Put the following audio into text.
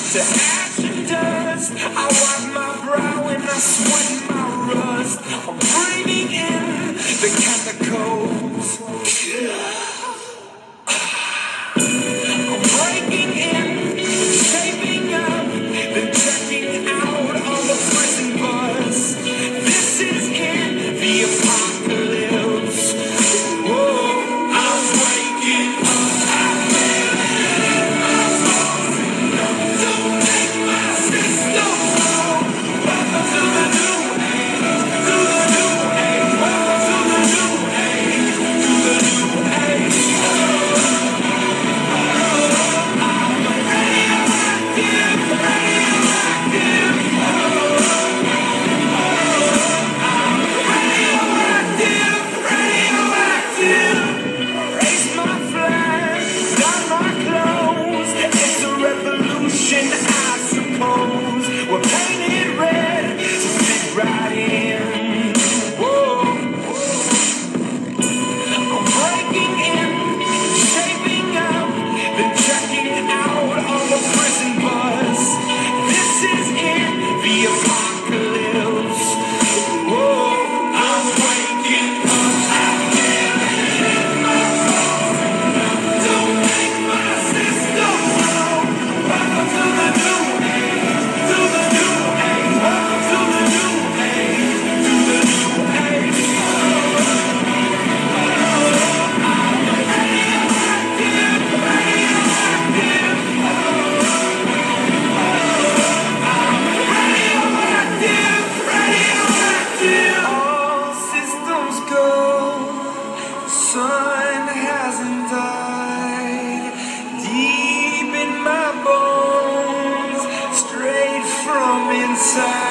to ash and dust. I wipe my brow and I sweat my rust. I'm breathing in the chemicals. I'm breaking in, shaping up, then checking out on the prison bus. This is it, the apocalypse. Whoa, I'm waking up. I feel it in my bones. Don't make my system blow. Welcome to the new age, to the new age. Welcome to the new age, to the new age. Raise my flag, down my clothes. It's a revolution, I suppose. We're painted red to fit right in. Whoa. I'm breaking in, shaping up, then checking out on the prison bus. This is it, the apocalypse. Whoa, I'm waking up. I feel it in my bones. Don't make my system blow. Welcome to the new age, to the new age. Welcome to the new age, to the new age. All systems go. Sun hasn't died. Deep in my bones, straight from inside.